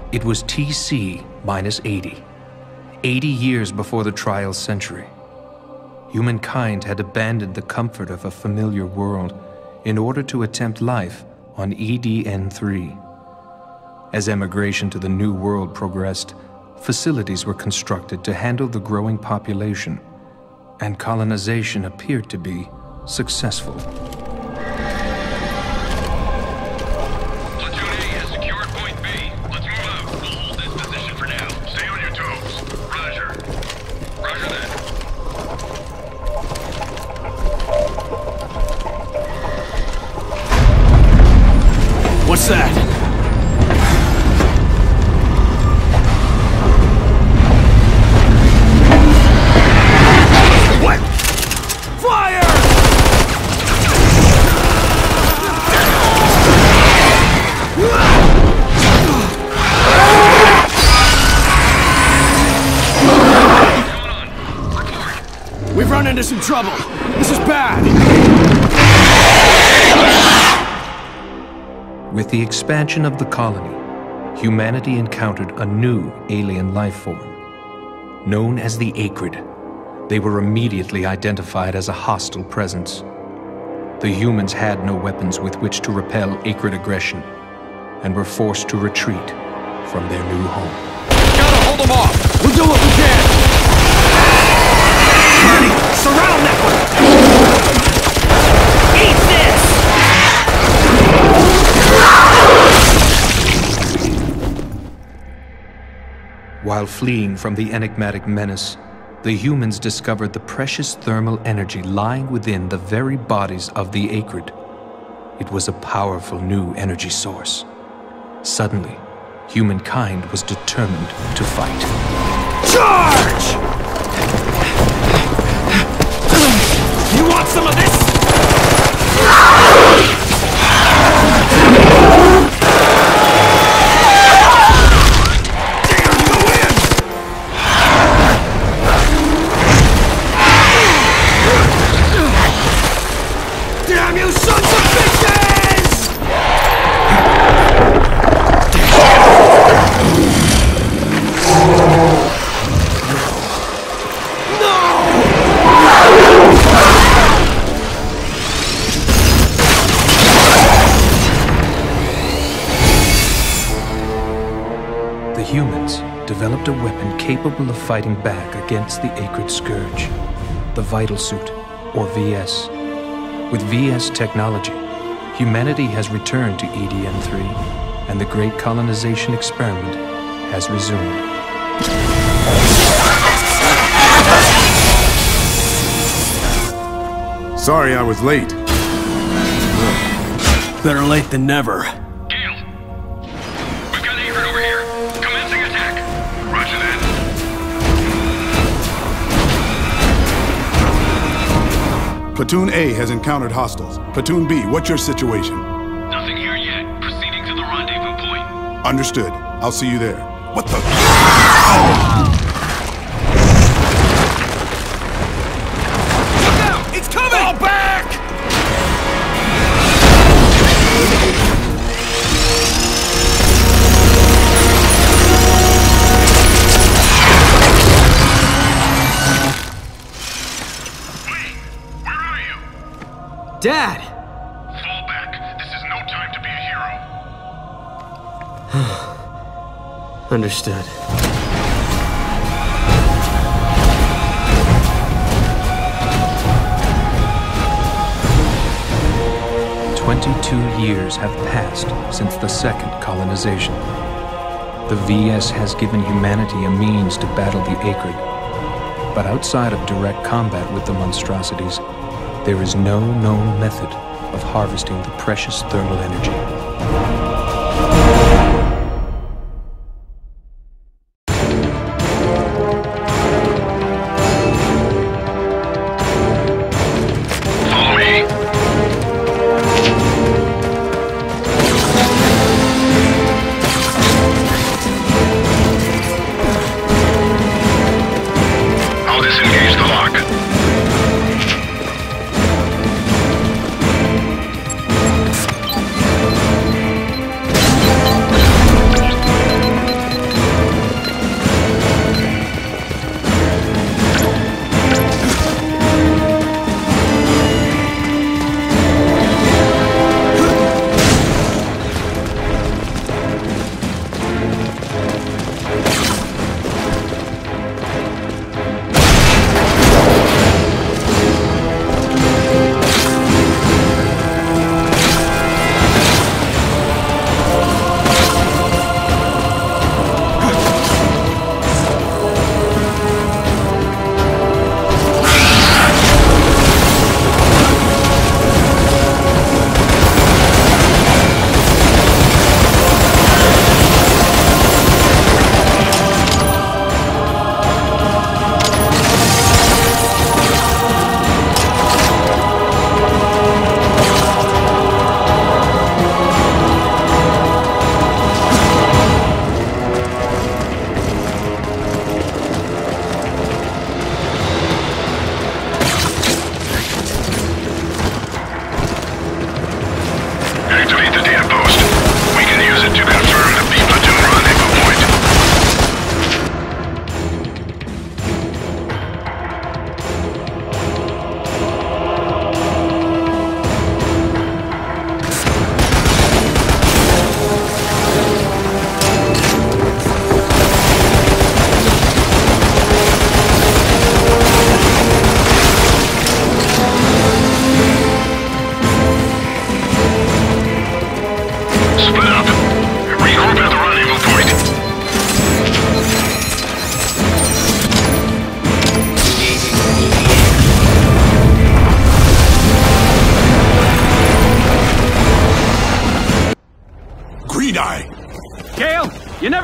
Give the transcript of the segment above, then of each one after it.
It was TC minus 80. 80 years before the trial century. Humankind had abandoned the comfort of a familiar world in order to attempt life on E.D.N. III. As emigration to the New World progressed, facilities were constructed to handle the growing population, and colonization appeared to be successful. Platoon A has secured point B. Let's move out. We'll hold this position for now. Stay on your toes. Roger. Roger that. What's that? What? Fire! We've run into some trouble. This is bad. With the expansion of the colony, humanity encountered a new alien life form. Known as the Acrid, they were immediately identified as a hostile presence. The humans had no weapons with which to repel Acrid aggression, and were forced to retreat from their new home. Gotta hold them off! We'll do what we can! Marty, surround that one! Eat this! While fleeing from the enigmatic menace, the humans discovered the precious thermal energy lying within the very bodies of the Acrid. It was a powerful new energy source. Suddenly, humankind was determined to fight. Charge! You want some of this? Damn you sons of bitches! The humans developed a weapon capable of fighting back against the Acrid scourge, the Vital Suit, or VS. With VS technology, humanity has returned to E.D.N. III, and the great colonization experiment has resumed. Sorry I was late. Better late than never. Gale! We've got Acrid over here. Commencing attack. Roger that. Platoon A has encountered hostiles. Platoon B, what's your situation? Nothing here yet. Proceeding to the rendezvous point. Understood. I'll see you there. What the? Look out! It's coming! Fall back! Wait! Where are you? Dad! Fall back. This is no time to be a hero. Understood. Years have passed since the second colonization. The VS has given humanity a means to battle the Acrid, but outside of direct combat with the monstrosities, there is no known method of harvesting the precious thermal energy.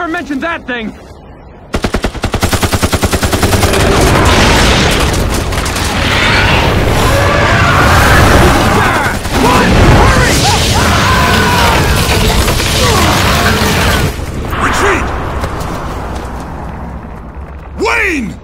never mentioned that thing! Retreat! Wayne!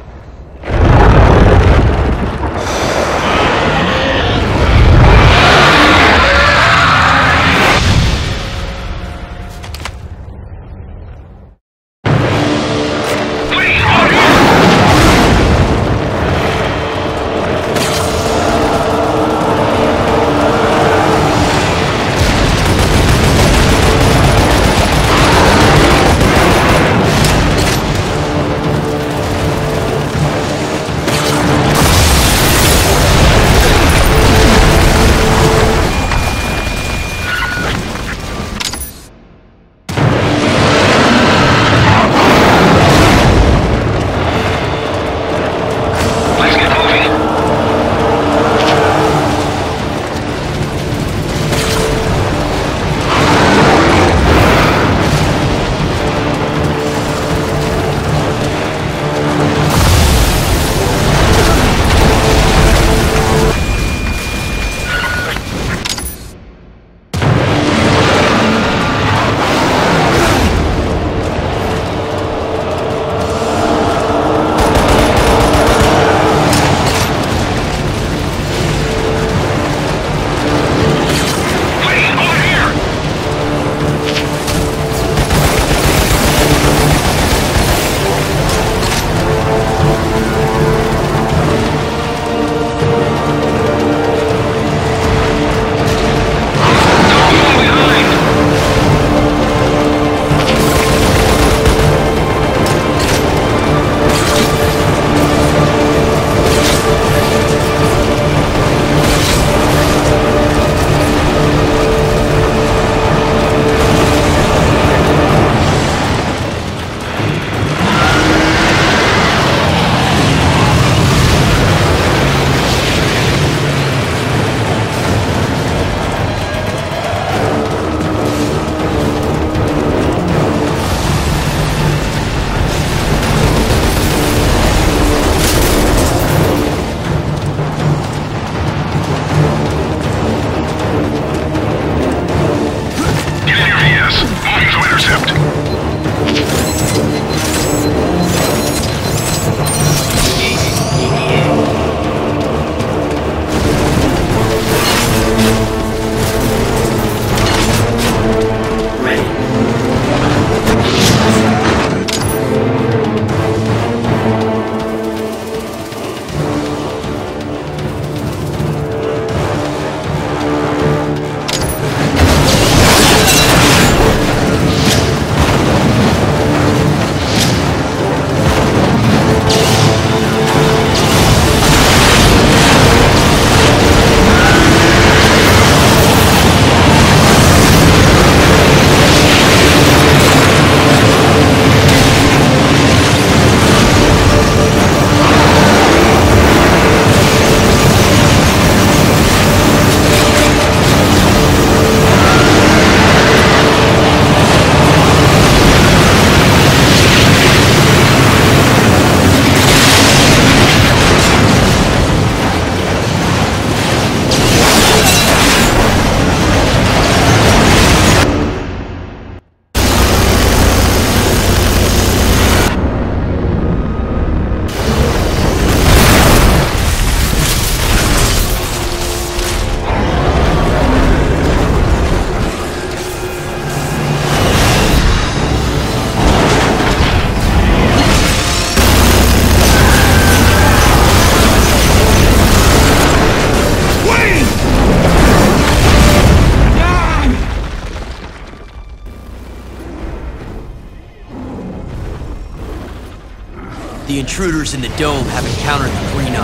The intruders in the dome have encountered the Green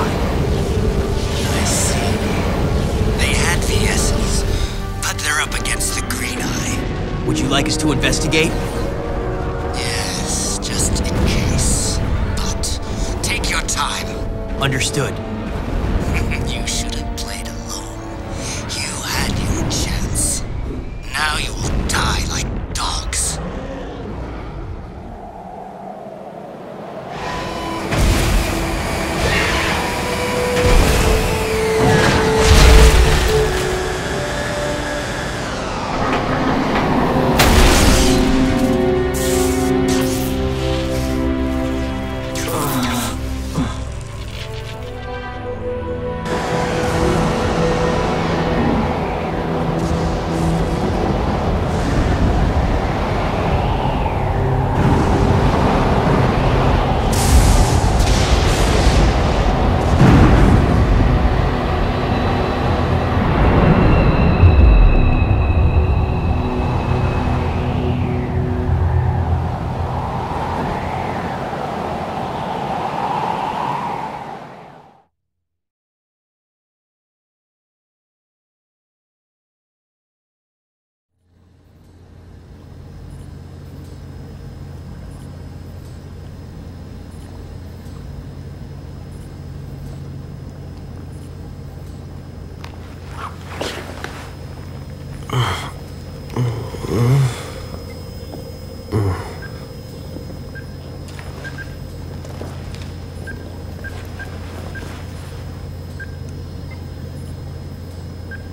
Eye. I see. They had VSs, but they're up against the Green Eye. Would you like us to investigate? Yes, just in case. But take your time. Understood. You should have played alone. You had your chance. Now you will die like dogs.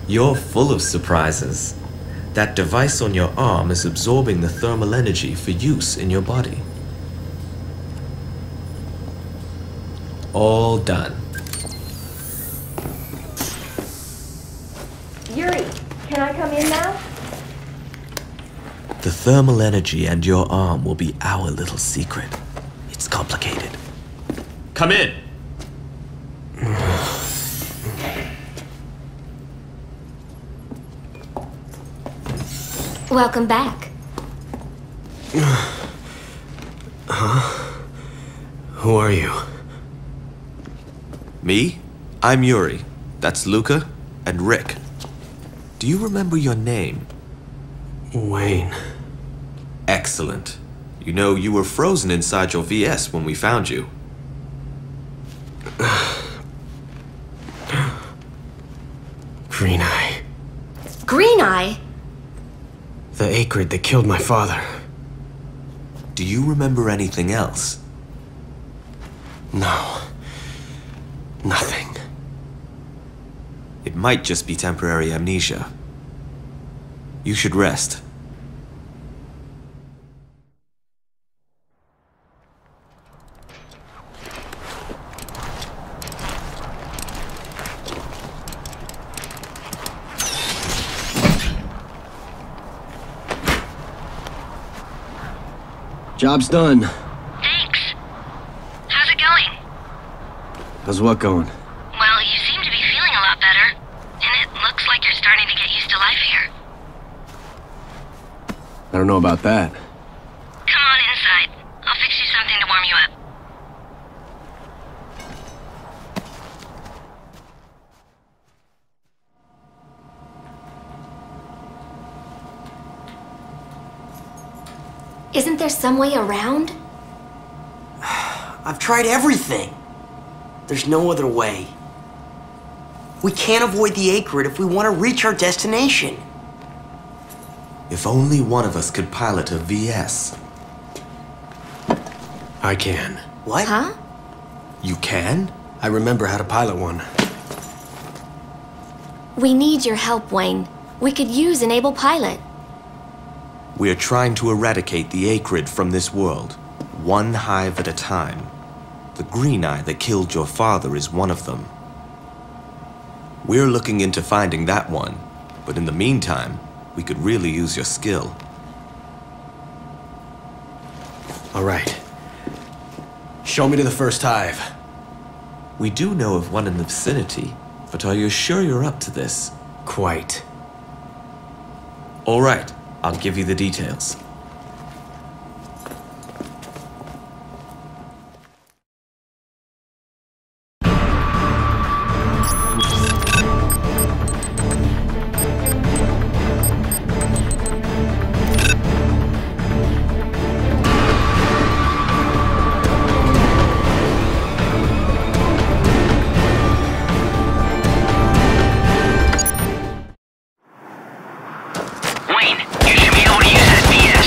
You're full of surprises. That device on your arm is absorbing the thermal energy for use in your body. All done. Yuri, can I come in now? The thermal energy and your arm will be our little secret. It's complicated. Come in! Welcome back. Huh? Who are you? Me? I'm Yuri. That's Luca and Rick. Do you remember your name? Wayne. Excellent. You know, you were frozen inside your VS when we found you. Green Eye. Green Eye? The acrid that killed my father. Do you remember anything else? No. Nothing. It might just be temporary amnesia. You should rest. Job's done. Thanks. How's it going? How's what going? Well, you seem to be feeling a lot better. And it looks like you're starting to get used to life here. I don't know about that. Come on inside. I'll fix you something to warm you up. Isn't there some way around? I've tried everything. There's no other way. We can't avoid the acrid if we want to reach our destination. If only one of us could pilot a VS. I can. What? Huh? You can? I remember how to pilot one. We need your help, Wayne. We could use Enable Pilot. We're trying to eradicate the acrid from this world, one hive at a time. The Green Eye that killed your father is one of them. We're looking into finding that one, but in the meantime, we could really use your skill. All right. Show me to the first hive. We do know of one in the vicinity, but are you sure you're up to this? Quite. All right, I'll give you the details. Wayne, you should be able to use that VS.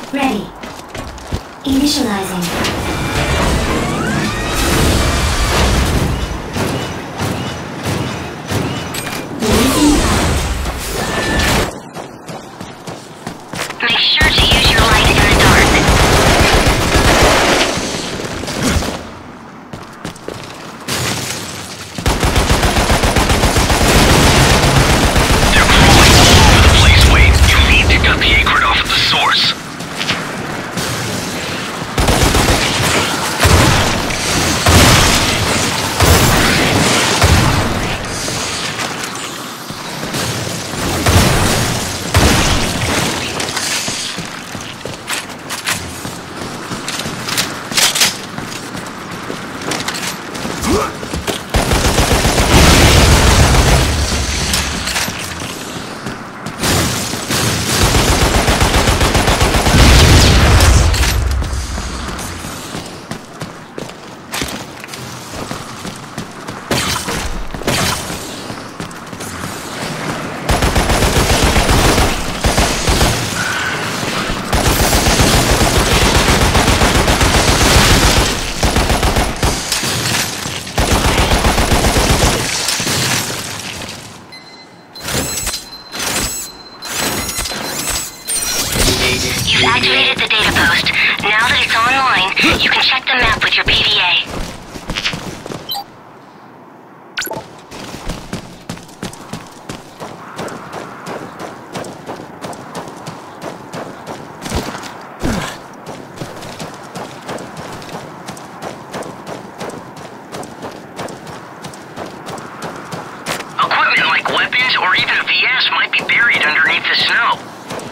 Ready. Initializing. Make sure to use your light in the dark. They're crawling all over the place, Wayne. You need to cut the acrid off at the source. You've activated the data post. Now that it's online, you can check the map with your PDA. Equipment like weapons or even VS might be buried underneath the snow.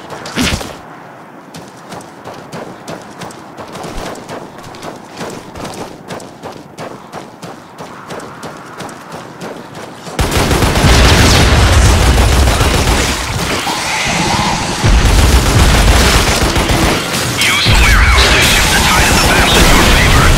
Use the warehouse to shift the tide of the battle in your favor.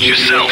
yourself.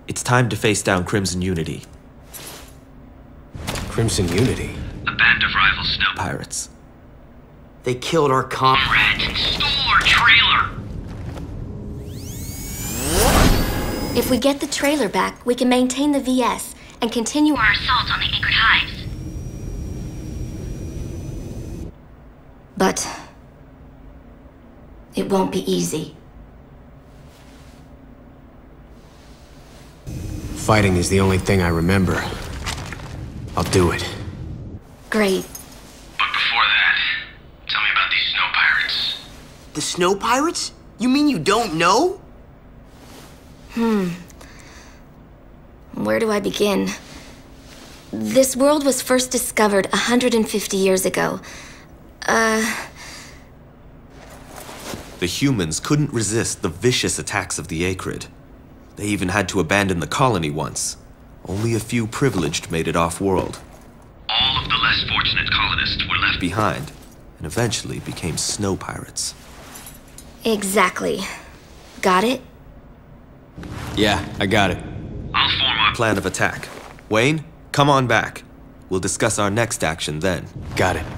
It's time to face down Crimson Unity. Crimson Unity? A band of rival snow Pirates. They killed our comrades and stole our trailer! If we get the trailer back, we can maintain the VS and continue Our assault on the Acrid hives. But it won't be easy. Fighting is the only thing I remember. I'll do it. Great. But before that, tell me about these snow pirates. The snow pirates? You mean you don't know? Where do I begin? This world was first discovered 150 years ago. The humans couldn't resist the vicious attacks of the Acrid. They even had to abandon the colony once. Only a few privileged made it off-world. All of the less fortunate colonists were left behind, and eventually became snow pirates. Exactly. Got it? Yeah, I got it. I'll form our Plan of attack. Wayne, come on back. We'll discuss our next action then. Got it.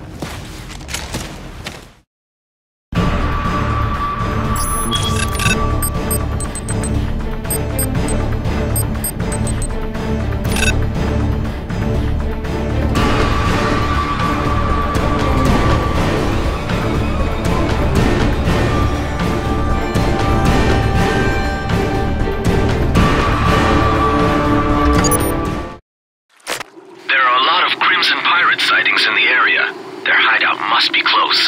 sightings in the area. Their hideout must be close.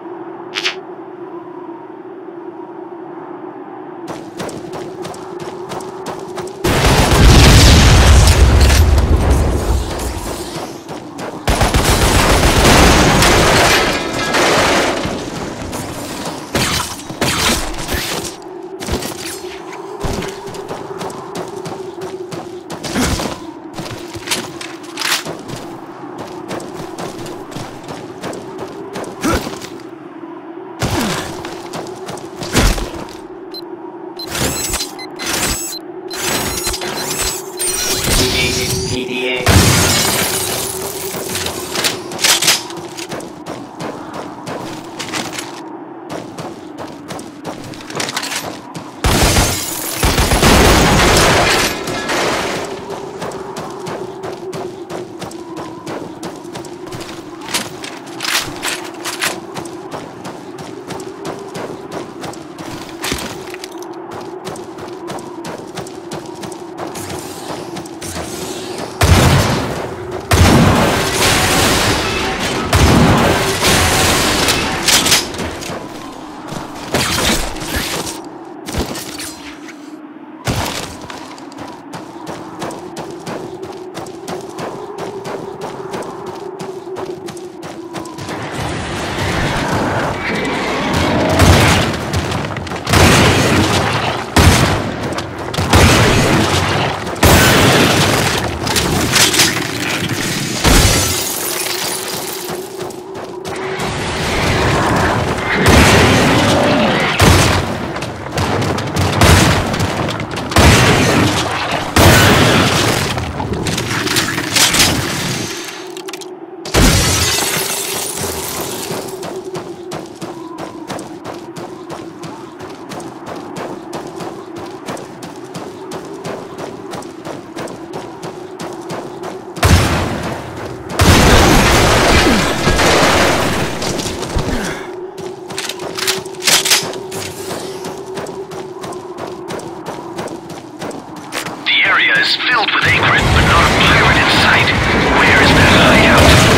Is filled with acrid, but not a pirate in sight. Where is that hideout?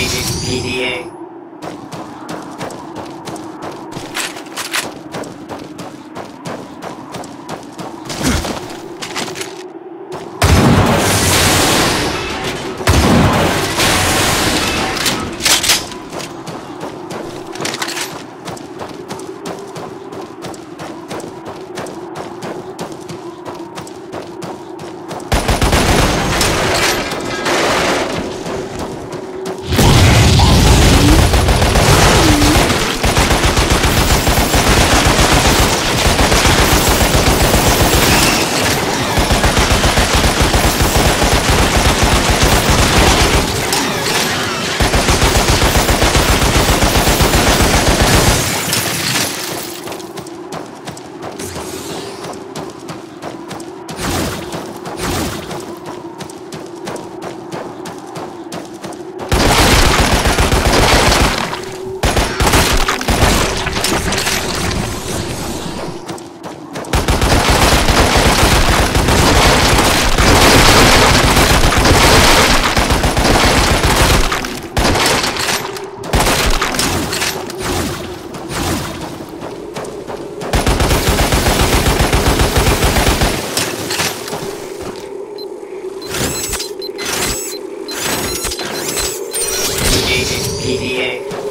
Engaging PDA. E.D.N. III.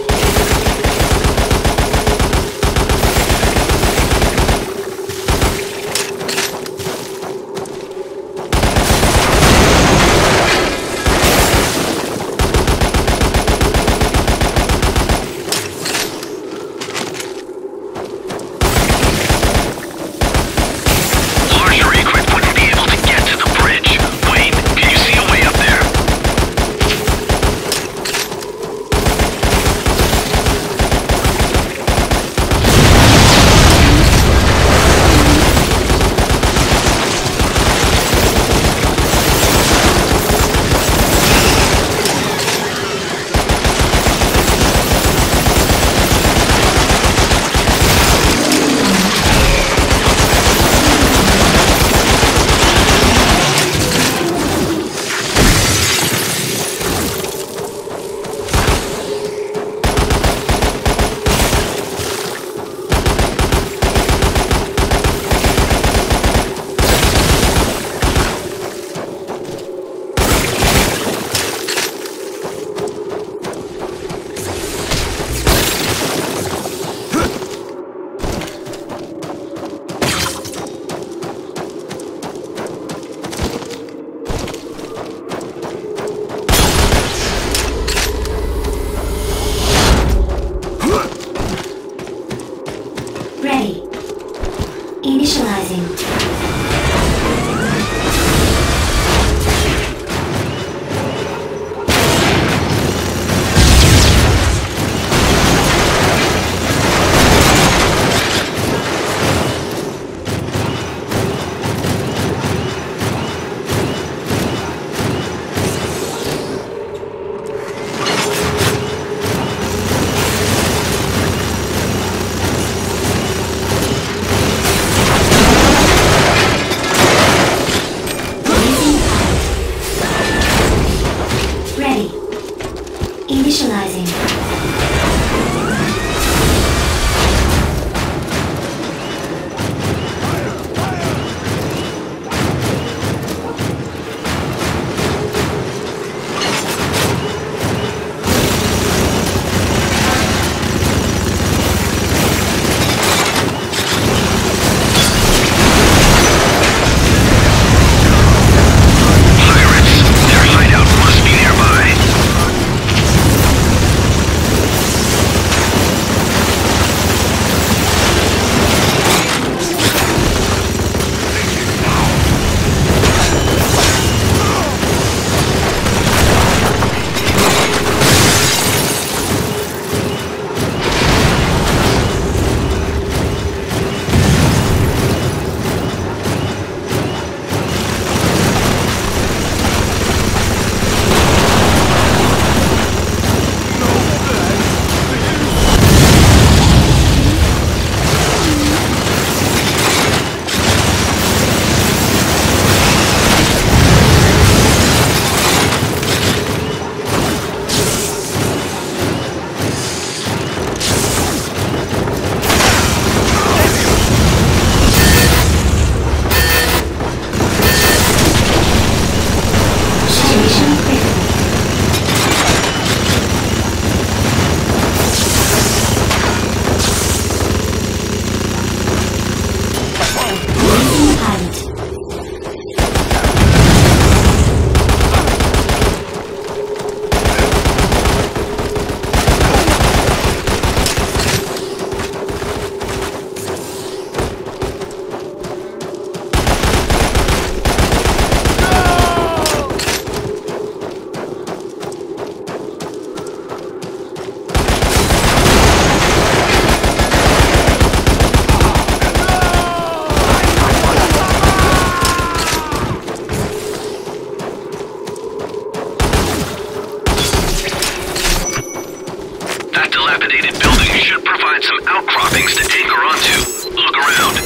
dilapidated building should provide some outcroppings to anchor onto. Look around.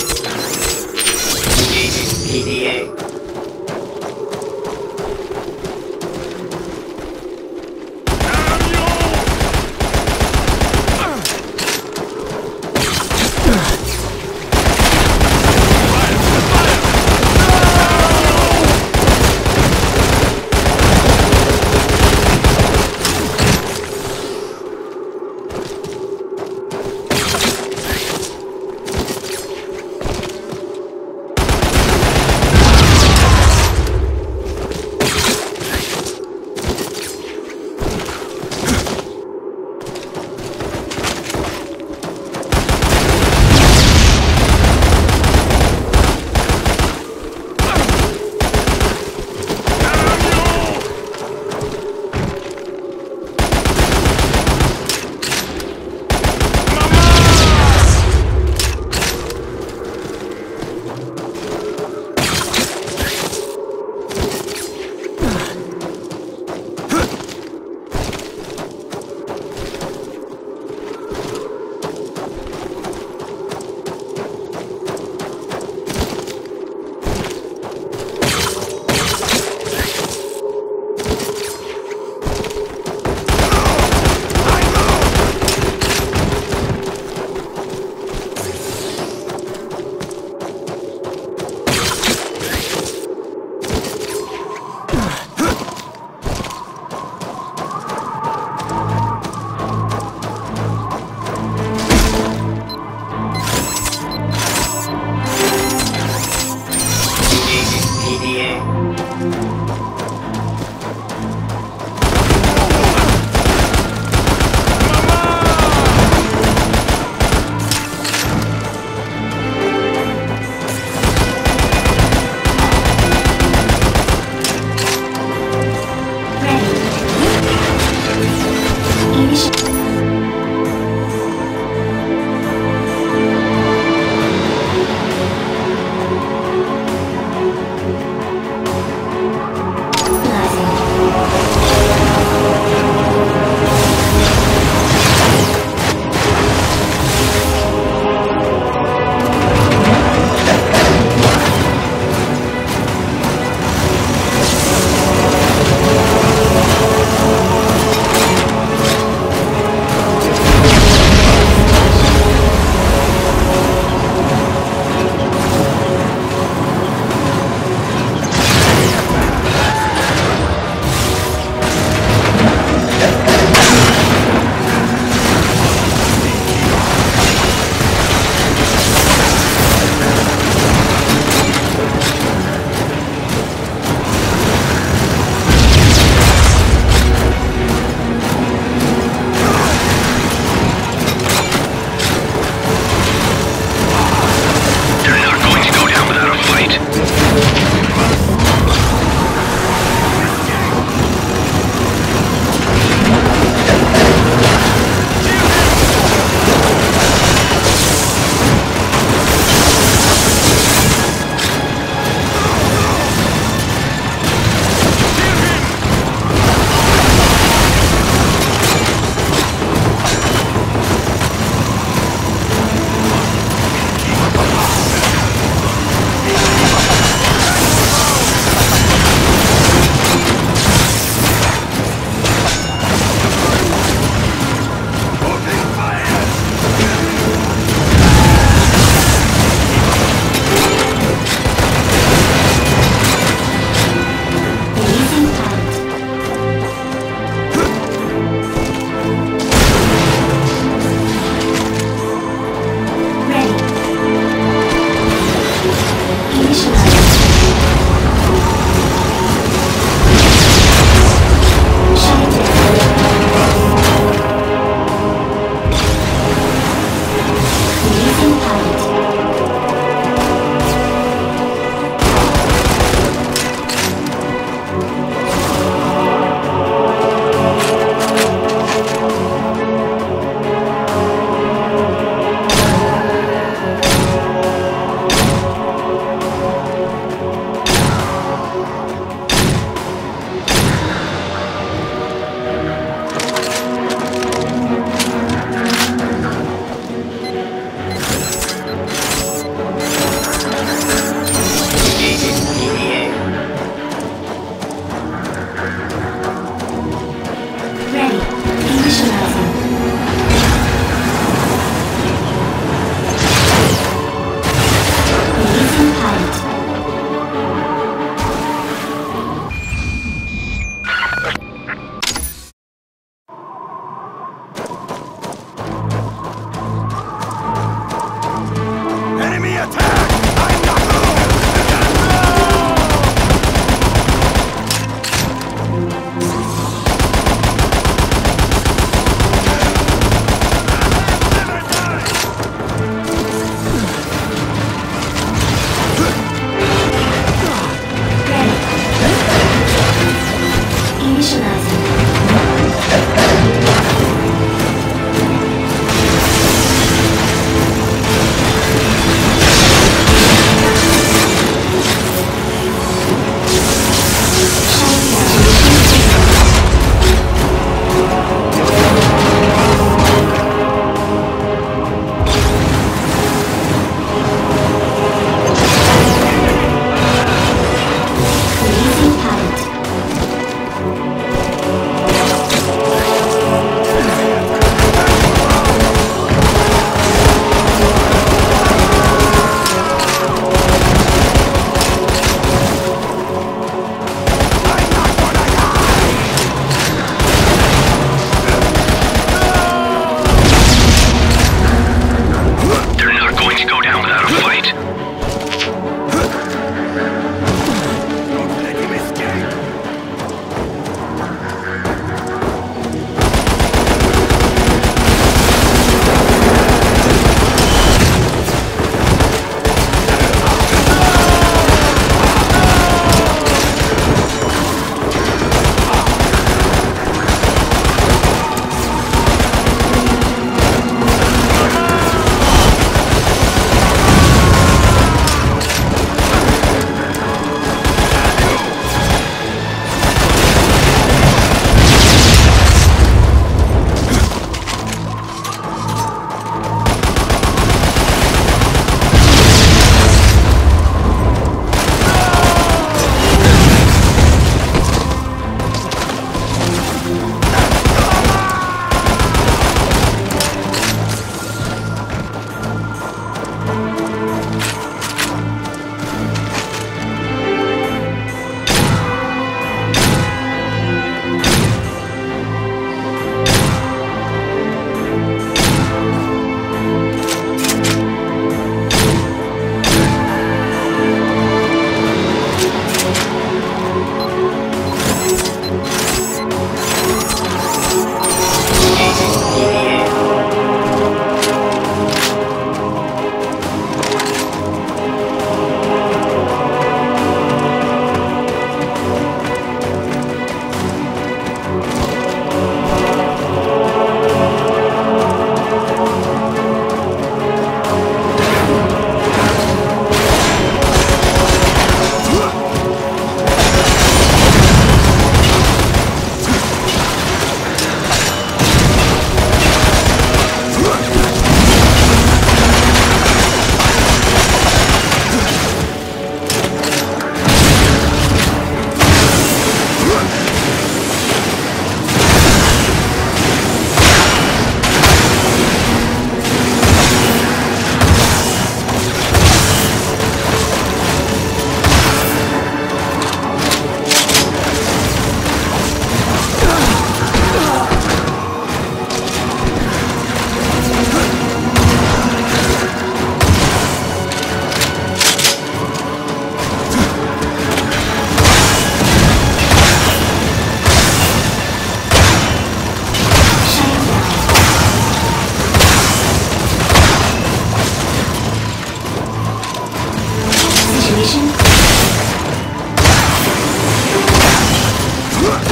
EDA.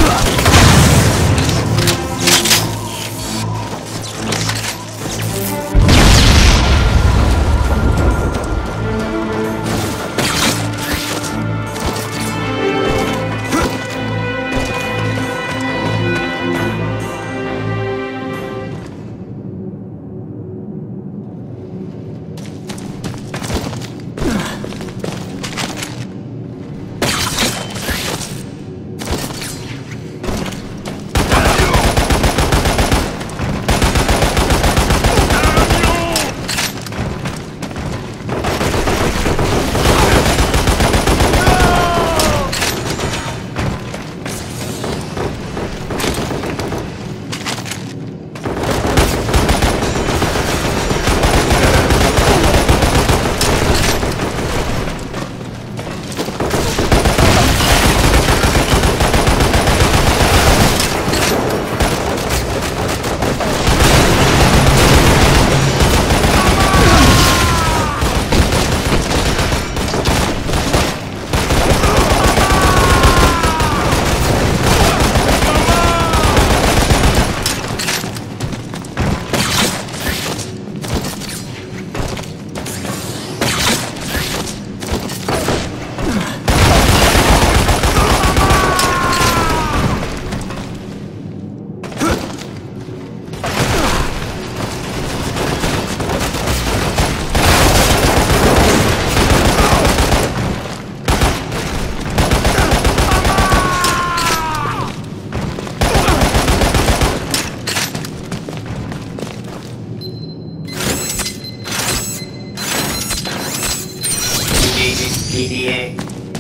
PDA.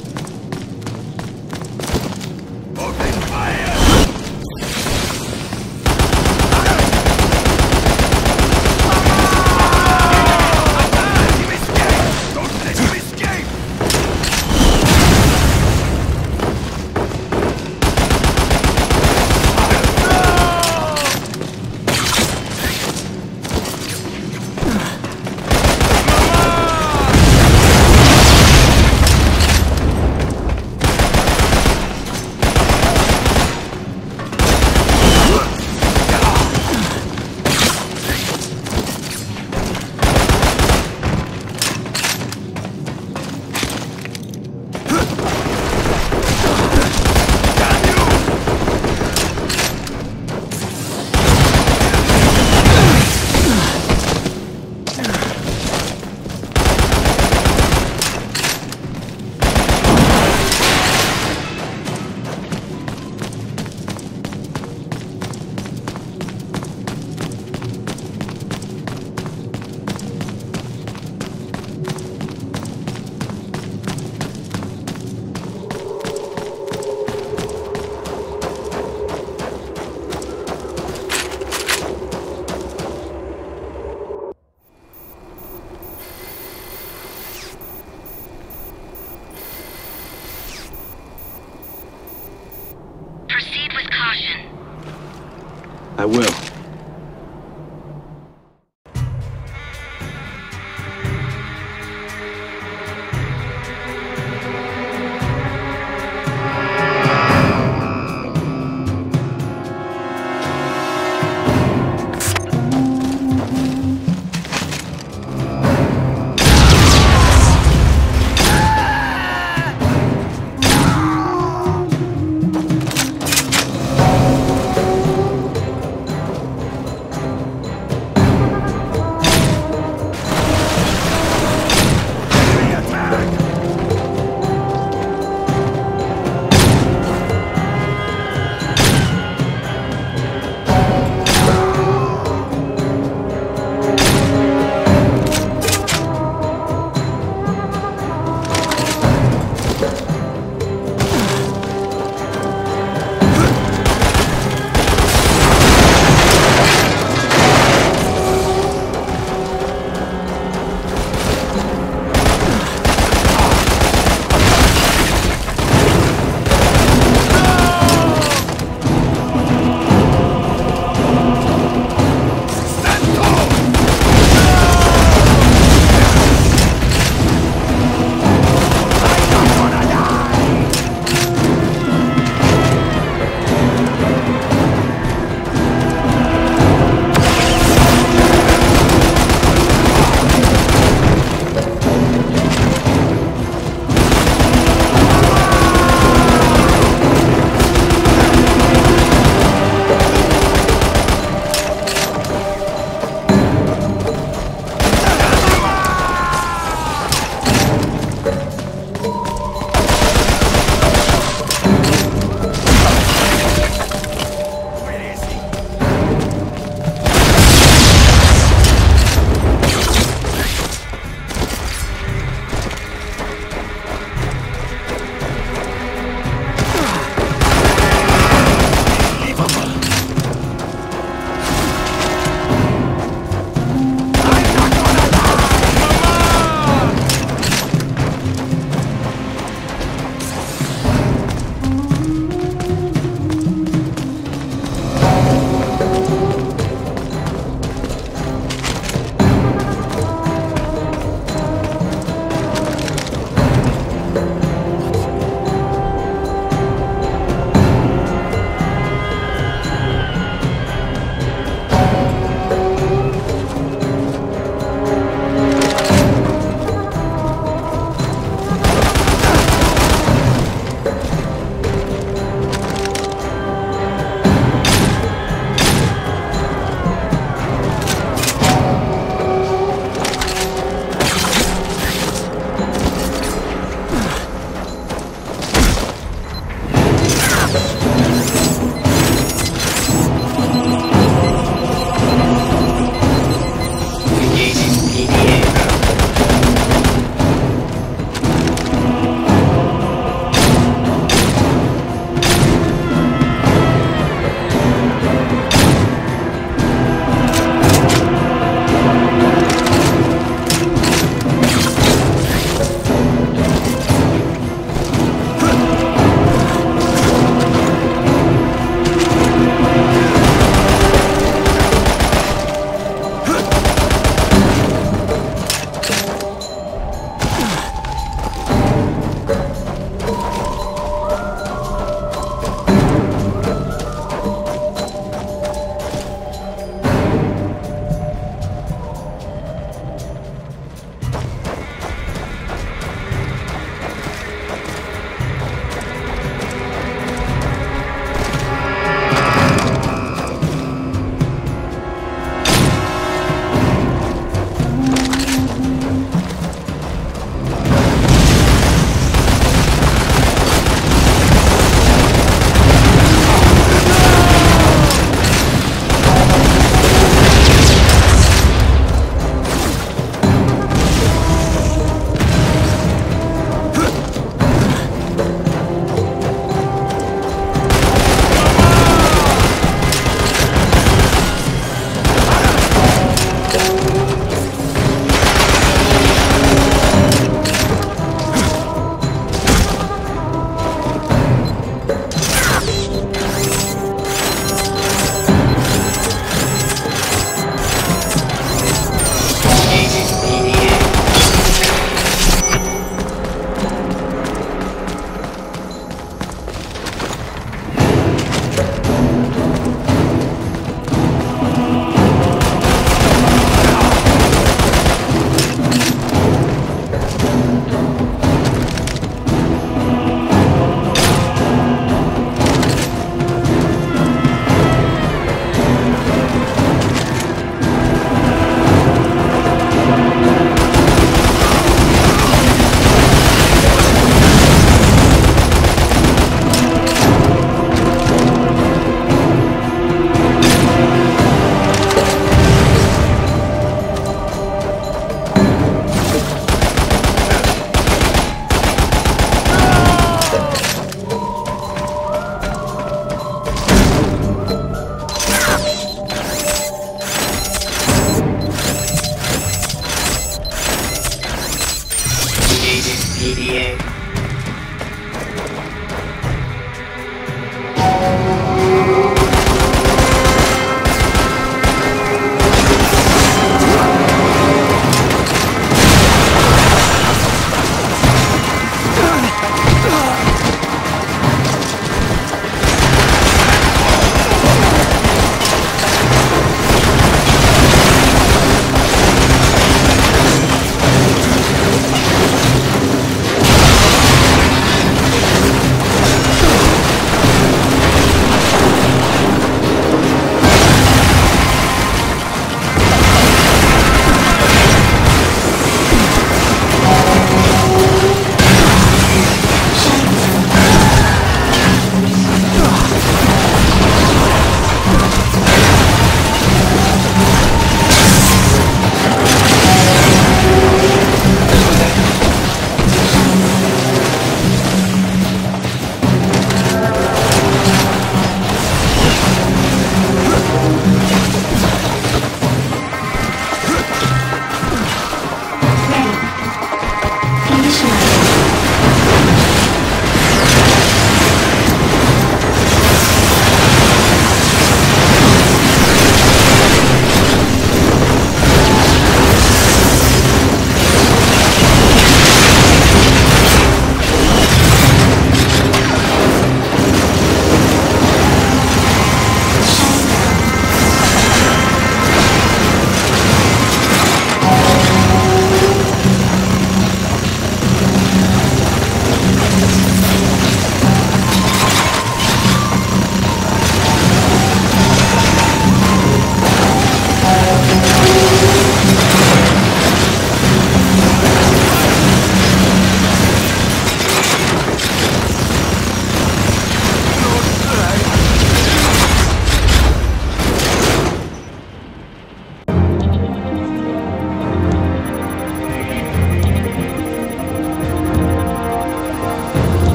Open fire! You escape! Don't let him escape! Proceed with caution. I will.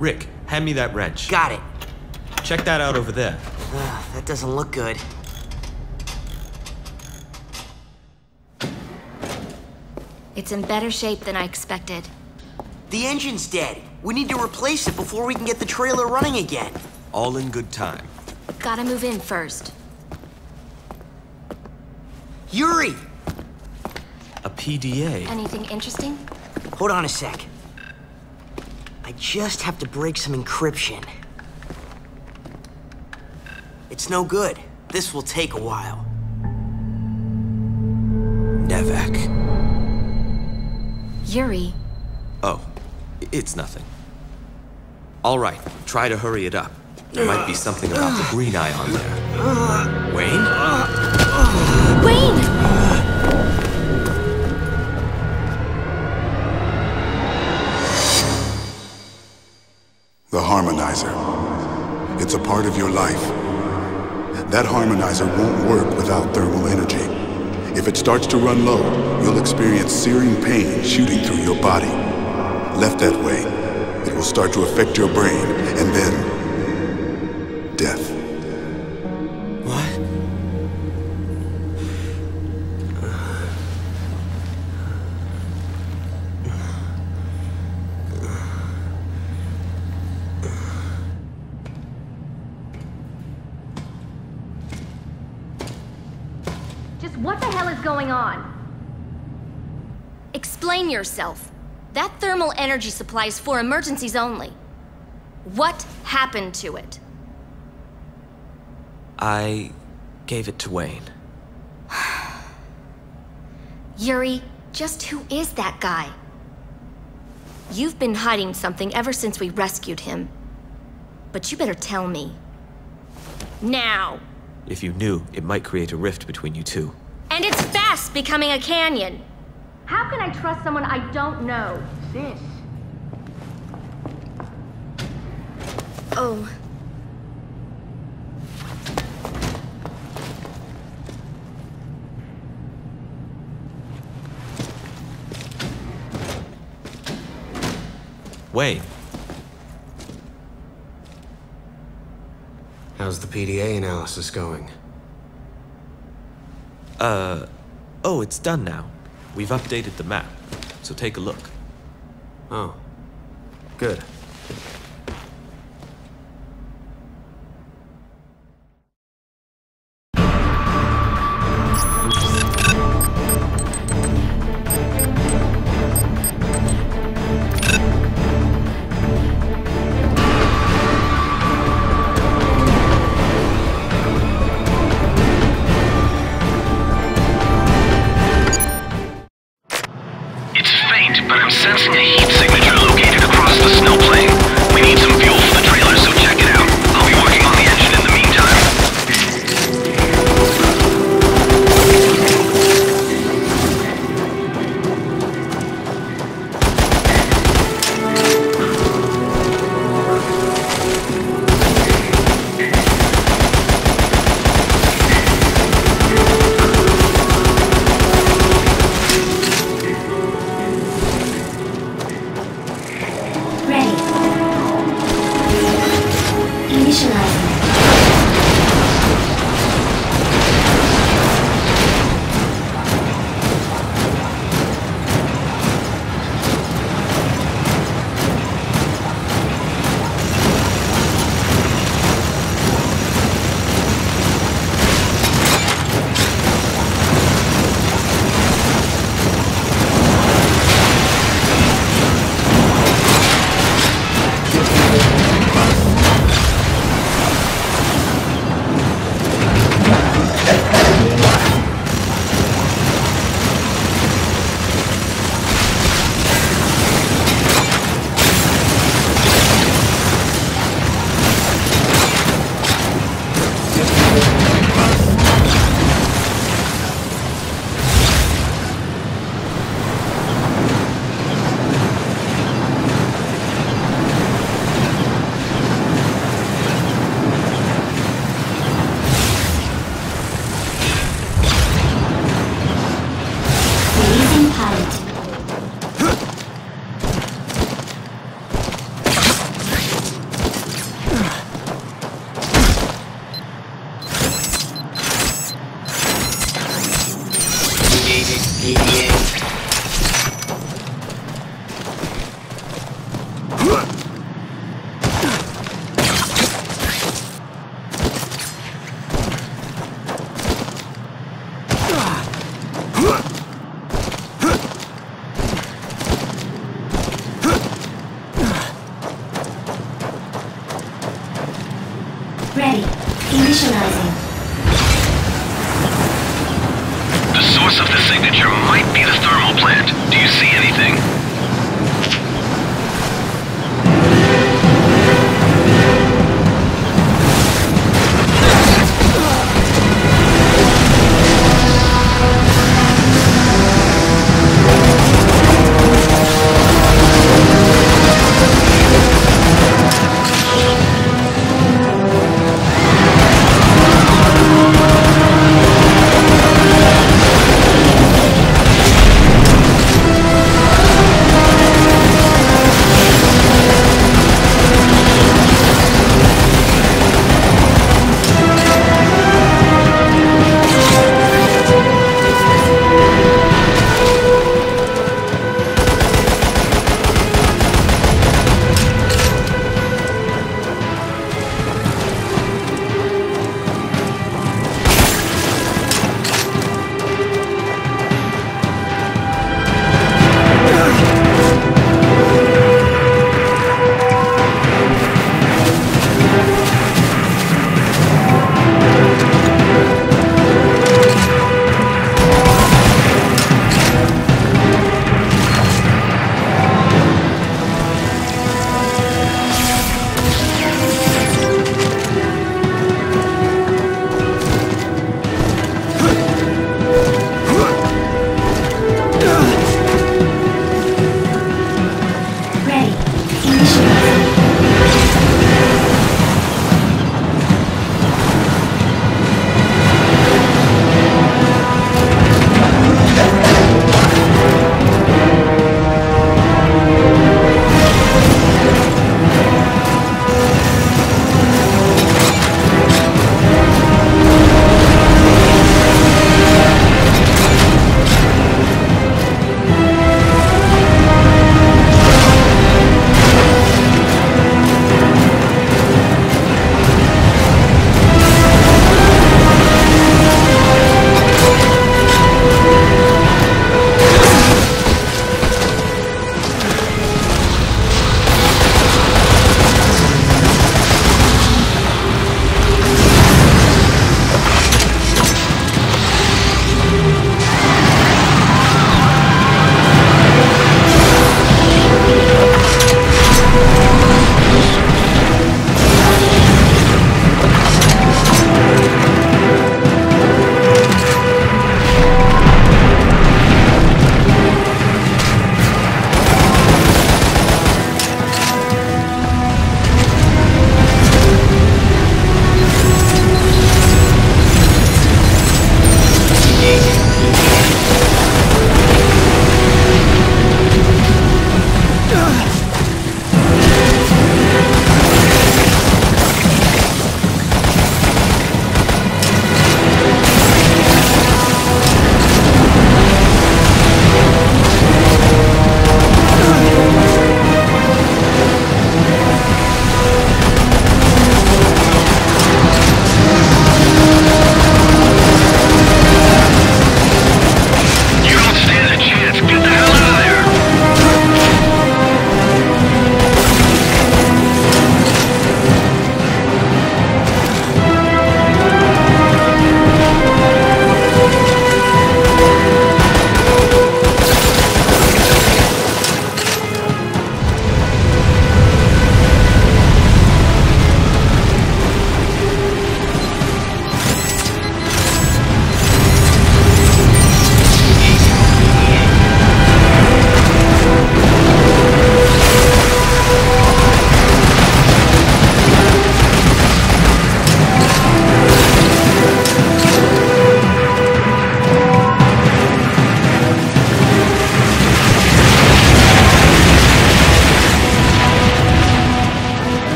Rick, hand me that wrench. Got it. Check that out over there. That doesn't look good. It's in better shape than I expected. The engine's dead. We need to replace it before we can get the trailer running again. All in good time. Gotta move in first. Yuri! A PDA. Anything interesting? Hold on a sec. I just have to break some encryption. It's no good. This will take a while. Nevek. Yuri. Oh, it's nothing. All right, try to hurry it up. There might be something about the green eye on there. Wayne? Wayne! The harmonizer. It's a part of your life. That harmonizer won't work without thermal energy. If it starts to run low, you'll experience searing pain shooting through your body. Left that way, it will start to affect your brain, and then death. What? Just what the hell is going on? Explain yourself. That thermal energy supply is for emergencies only. What happened to it? I gave it to Wayne. Yuri, just who is that guy? You've been hiding something ever since we rescued him. But you better tell me. Now! If you knew, it might create a rift between you two. And it's fast becoming a canyon! How can I trust someone I don't know? Sis. Oh. Wayne. How's the PDA analysis going? Oh, it's done now. We've updated the map, so take a look. Oh, good. But I'm sensing a heat signature located across the snow plain. We need some fuel for the trailer, so check it out. I'll be working on the engine in the meantime. Initializing. The source of the signature might be the thermal plant. Do you see anything?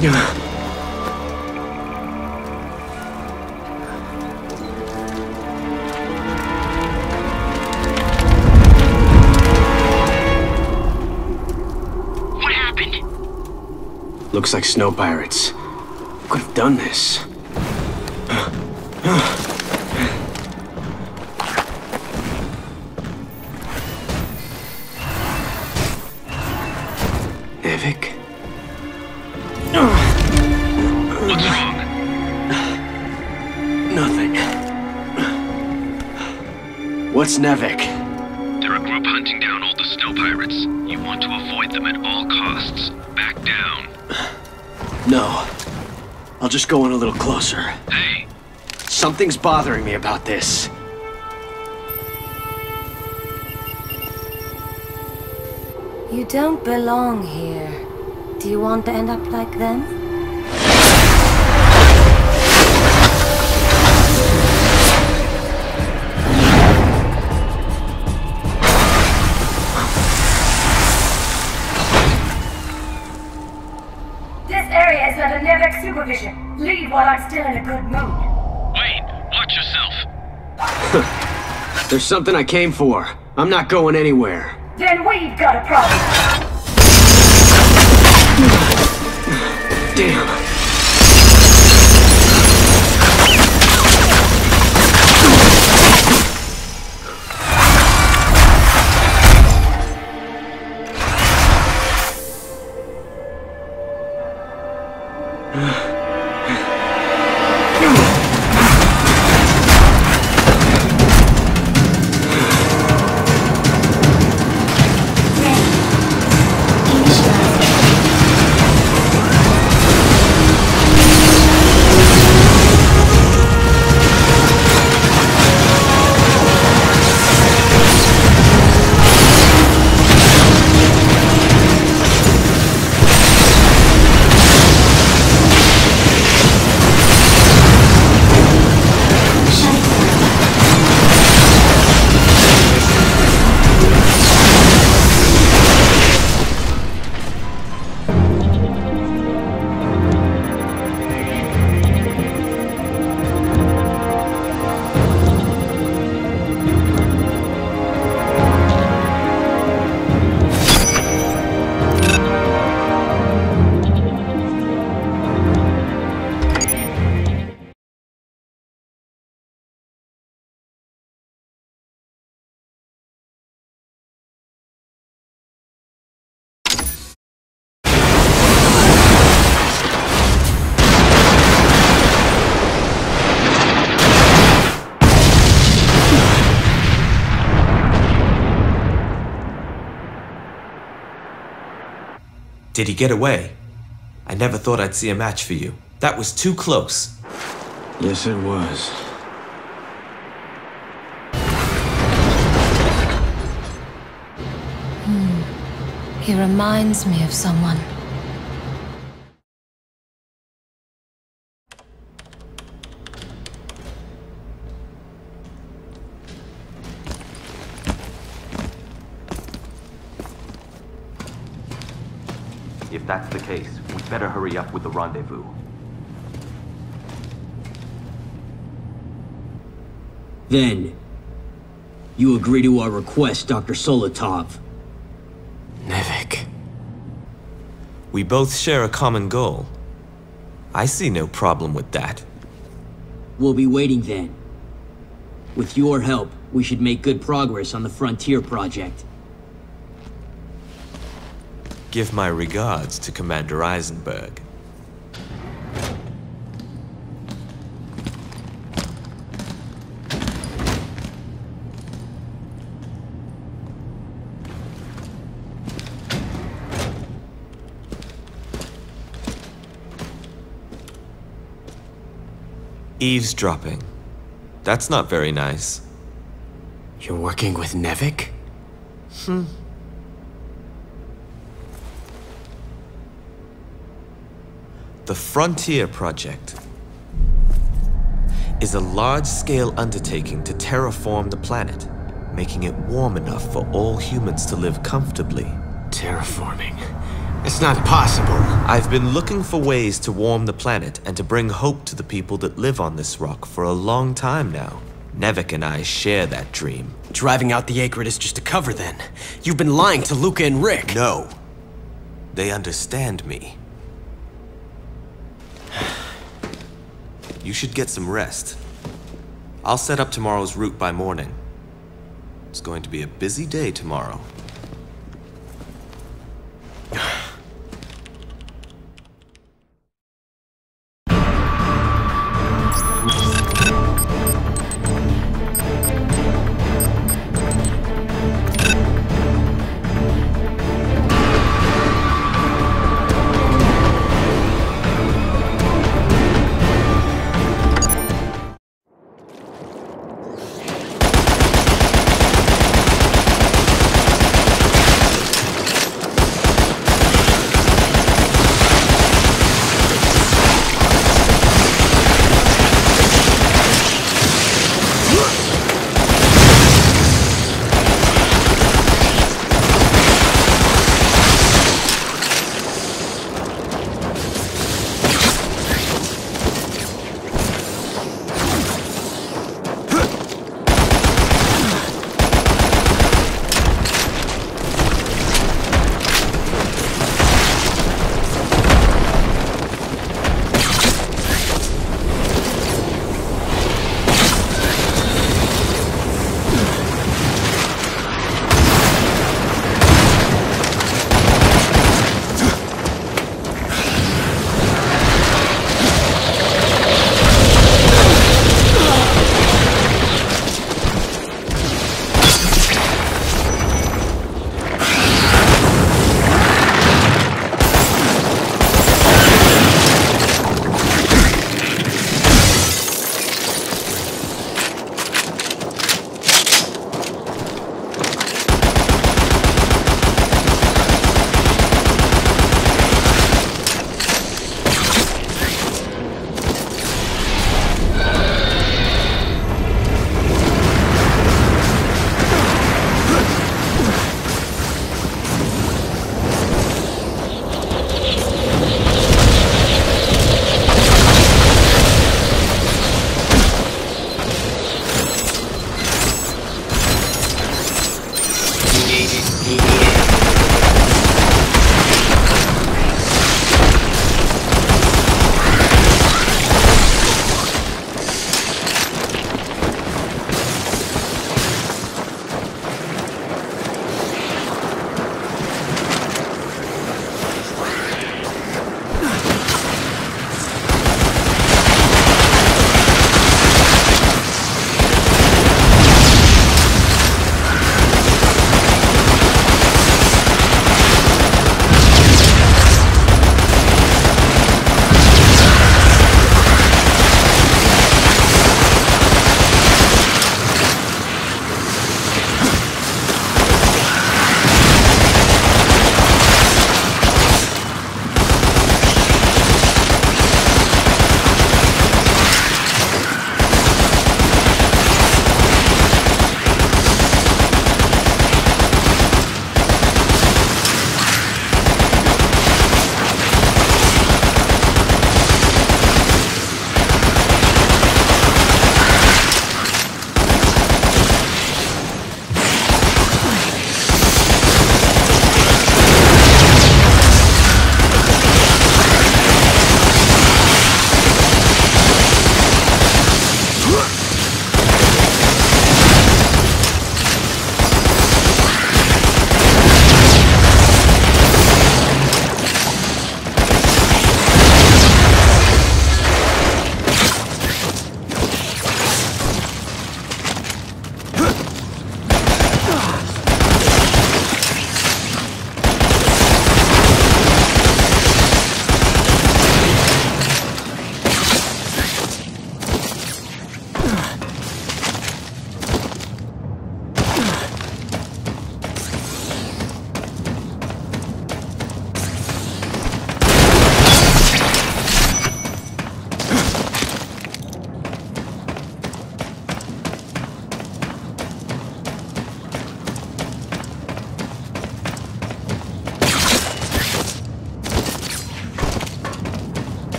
What happened? Looks like snow pirates. Who could have done this? Nevik? What's wrong? Nothing. What's Nevik? They're a group hunting down all the snow pirates. You want to avoid them at all costs. Back down. No. I'll just go in a little closer. Hey! Something's bothering me about this. You don't belong here. Do you want to end up like them? This area is under Nevek's supervision. Leave while I'm still in a good mood. Wait! Watch yourself! There's something I came for. I'm not going anywhere. Then we've got a problem. Damn. Did he get away? I never thought I'd see a match for you. That was too close. Yes, it was. He reminds me of someone. If that's the case, we'd better hurry up with the rendezvous. Then, you agree to our request, Dr. Solotov. Nevik. We both share a common goal. I see no problem with that. We'll be waiting then. With your help, we should make good progress on the Frontier project. Give my regards to Commander Eisenberg. Eavesdropping. That's not very nice. You're working with Nevik? The Frontier Project is a large-scale undertaking to terraform the planet, making it warm enough for all humans to live comfortably. Terraforming. It's not possible. I've been looking for ways to warm the planet and to bring hope to the people that live on this rock for a long time now. Nevik and I share that dream. Driving out the Acrid is just a cover then. You've been lying to Luca and Rick. No. They understand me. You should get some rest. I'll set up tomorrow's route by morning. It's going to be a busy day tomorrow.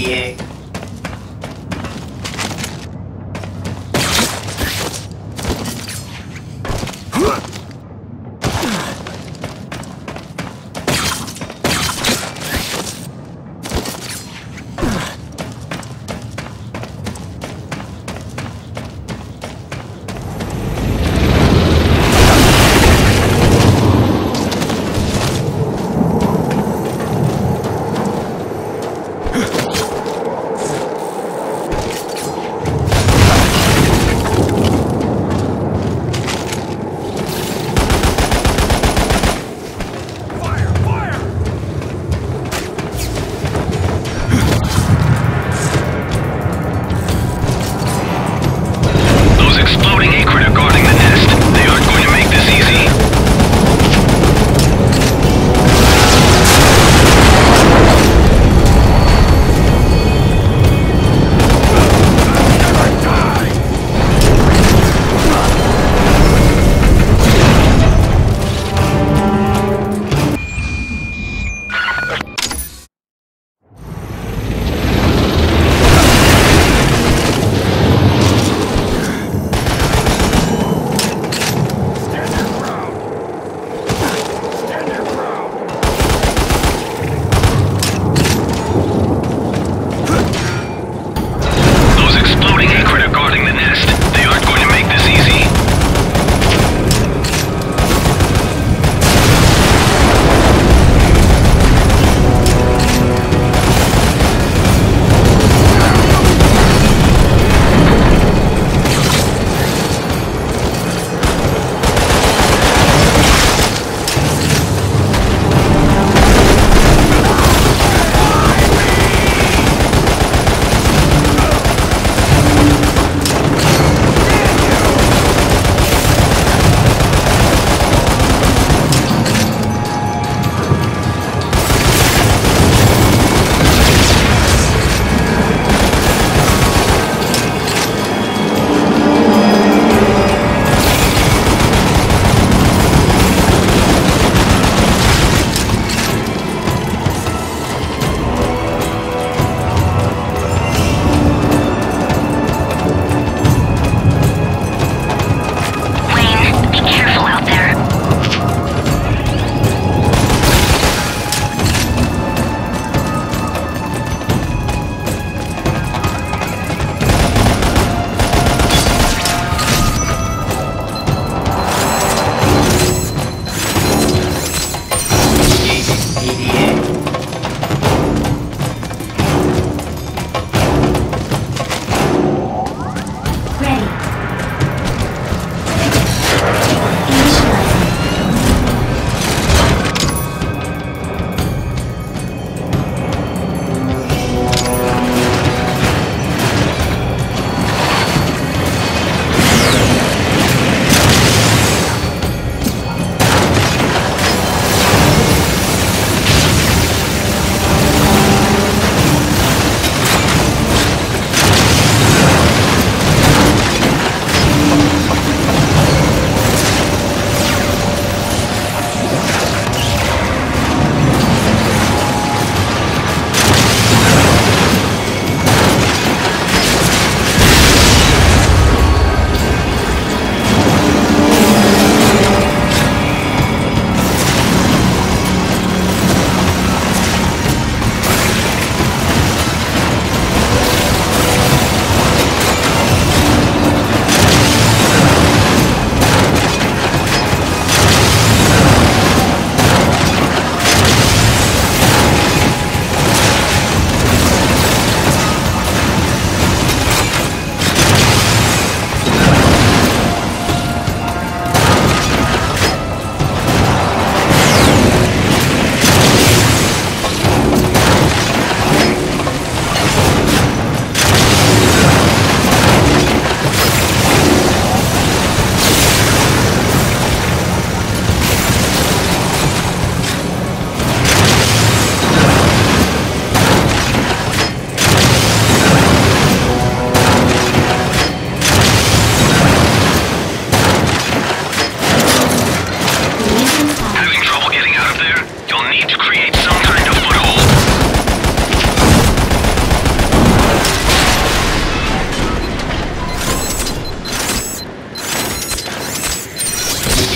Yeah.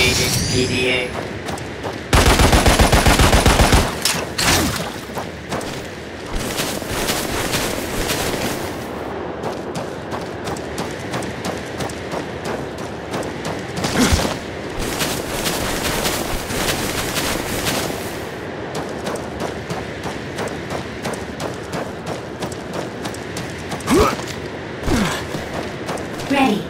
Agent PDA. Ready.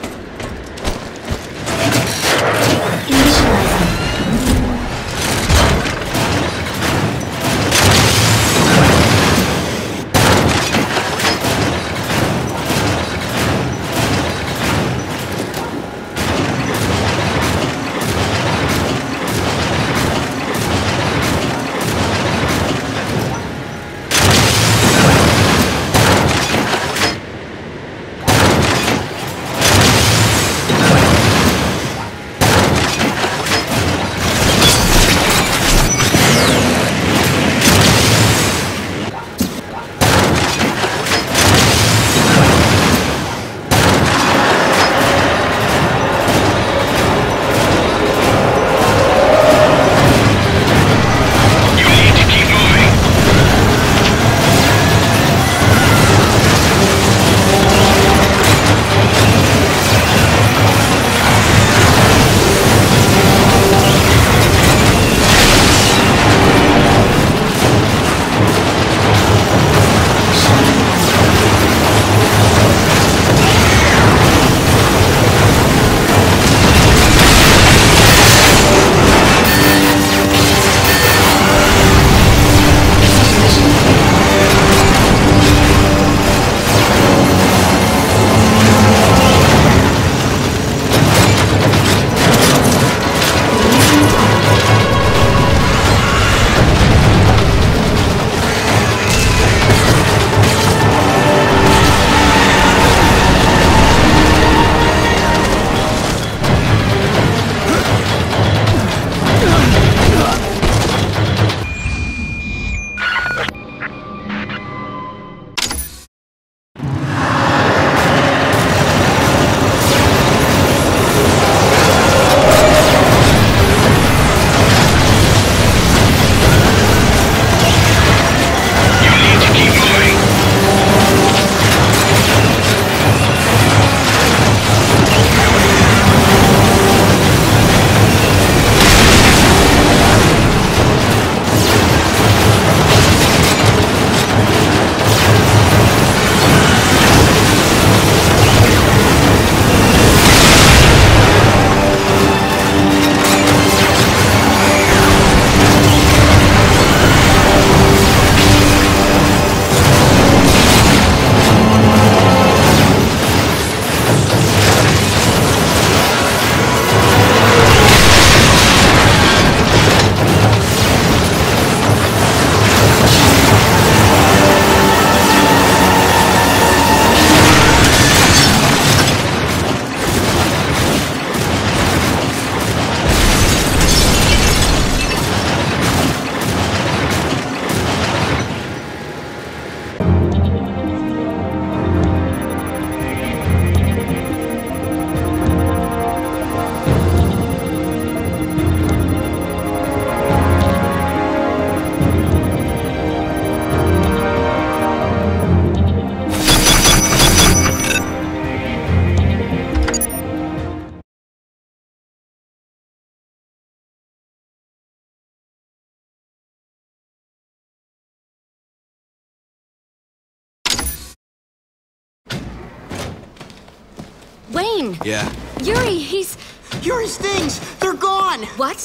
Wayne! Yeah? Yuri, he's... Yuri's things! They're gone! What?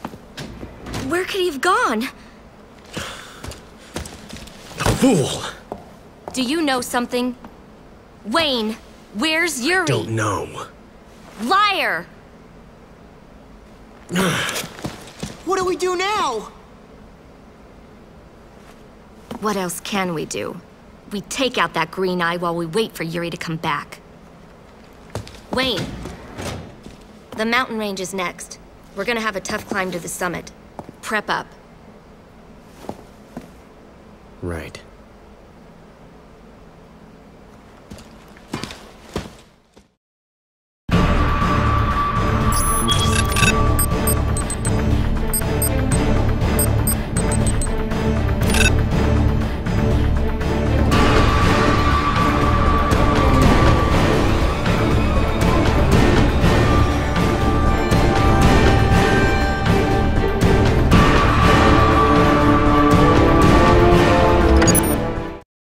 Where could he have gone? A fool! Do you know something? Wayne, where's Yuri? Don't know. Liar! What do we do now? What else can we do? We take out that green eye while we wait for Yuri to come back. Wayne, the mountain range is next. We're gonna have a tough climb to the summit. Prep up. Right.